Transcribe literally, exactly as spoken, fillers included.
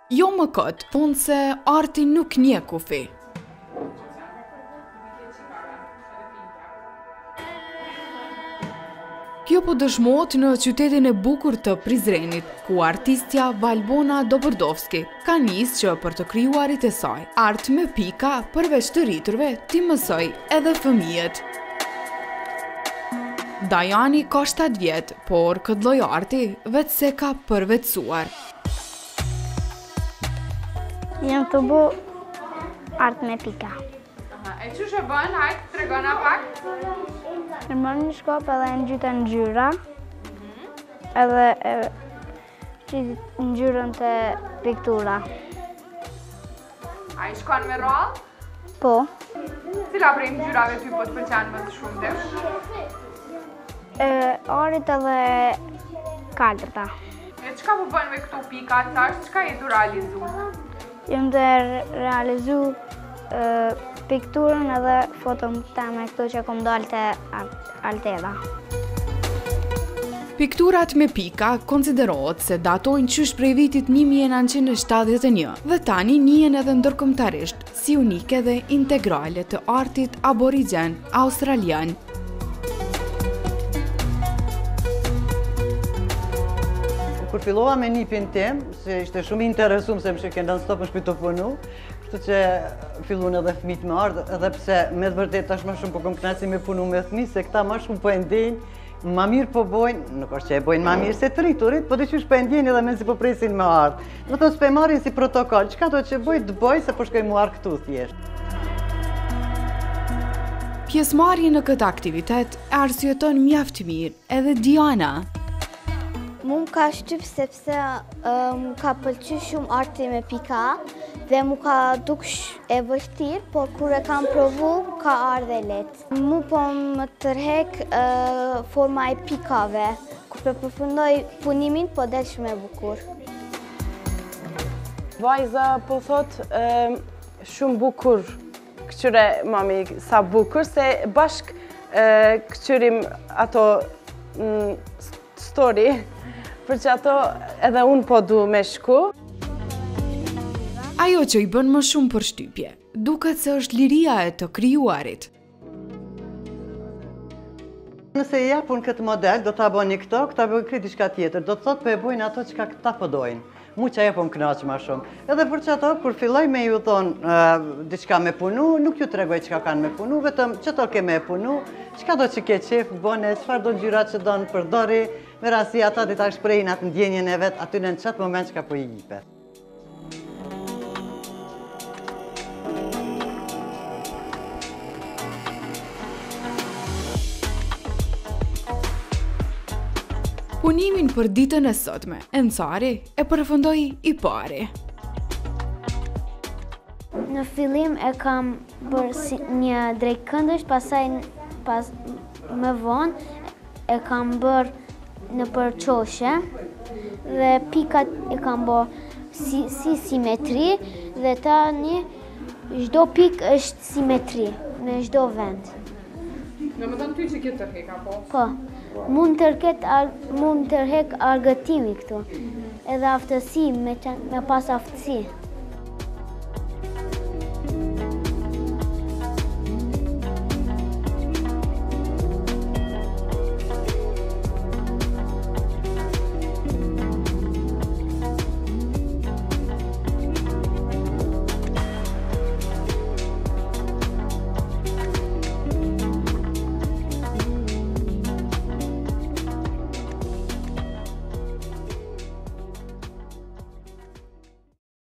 Jo më këtë, thonë se arti nuk nje kufi. Kjo po dëshmohet në qytetin e bukur të Prizrenit, ku artistja Valbona Dobrdovski ka nisë që për të krijuarit e saj, art me pika përveç të rriturve t'i mësoj edhe fëmijët. Dajani ka shtatë vjet, por këtë lloj arti vetë se ka përvetësuar. Jam të bu art me pika. E që shë bën, hajtë, të tregona pak? Nërmën një shkop edhe në gjyta në gjyra, edhe në gjyrën të piktura. A i shkon me rallë? Po. Cila prej në gjyrave ty po të pëlqen më të shumë të? Arit edhe kalërta. E qka po bën me këto pika, tash, qka je të realizu? Jem të realizu pikturën edhe foton teme këto që kom dalë të Altera. Pikturat me pika konsiderohet se datojnë qysh prej vitit një mijë e nëntëqind e shtatëdhjetë e një dhe tani njihen edhe ndërkombëtarisht si unike dhe integrale të artit aborigjen australian. Kur fillova me nipin tim, se ishte shumë interesum se më shë kënda në stop më shpito punu, kështu që fillun edhe fëmijët me ardhë, edhe pse me të vërtet tash më shumë po kom kënaqësi me punu me fëmijë, se këta më shumë po e ndjenjë, ma mirë po bojnë, nuk është që e bojnë ma mirë se të rriturit, po të qysh po e ndjenjë edhe me si po presin me ardhë. Më të s'pe marrin si protokoll, qka do që bojt të boj se po shkoj mu ardhë këtu thjesht. Pjesëmarrje në këtë aktivitet e arsyeton mjaft mirë edhe Diana. Mu më ka shtyp sepse më ka pëlqy shumë arti me pika dhe mu ka duk e vështirë, por kur e kam provu, ka ardhe letë. Mu po më tërhek forma e pikave, kur për përfundoj punimin, po del shumë e bukur. Vajza po thot shumë bukur, këqyre mami sa bukur, se bashk këqyrim ato story, për që ato edhe unë po du me shku. Ajo që i bën më shumë përshtypje, duket se është liria e të krijuarit. Nëse i japun këtë model, do t'a boni këto, këta bëjnë këtë diçka tjetër, do të thot për e bojnë ato që ka këta pëdojnë. Mu që ajo po më knaqë ma shumë. Edhe për që ato, kur filloj me ju thonë diçka me punu, nuk ju tregoj qka kanë me punu, vetëm që to ke me punu, qka do që ke qef, bone, qfar do gjyra që do në përdori, me rasi ata dhe ta shprejnë atë ndjenjën e vetë, aty në në qatë moment që ka po i jipe. Punimin për ditën e sotme, Encari e përfundoi i pari. Në fillim e kam bërë një drejt këndësh, pasaj pas më vonë e kam bërë në përqoshe dhe pikat e kam bërë si, si simetri dhe tani çdo pik është simetri në çdo vend. Në më thënë ty që këtë tërhek, apo? Po, mund tërket, mund tërhek argëtimi këtu, edhe aftësi, me, me pas aftësi.